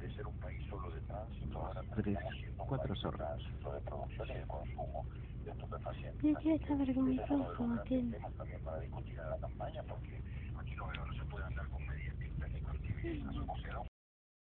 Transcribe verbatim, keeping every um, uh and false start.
Tres, cuatro sorbos. Mira que está vergonzoso aquel.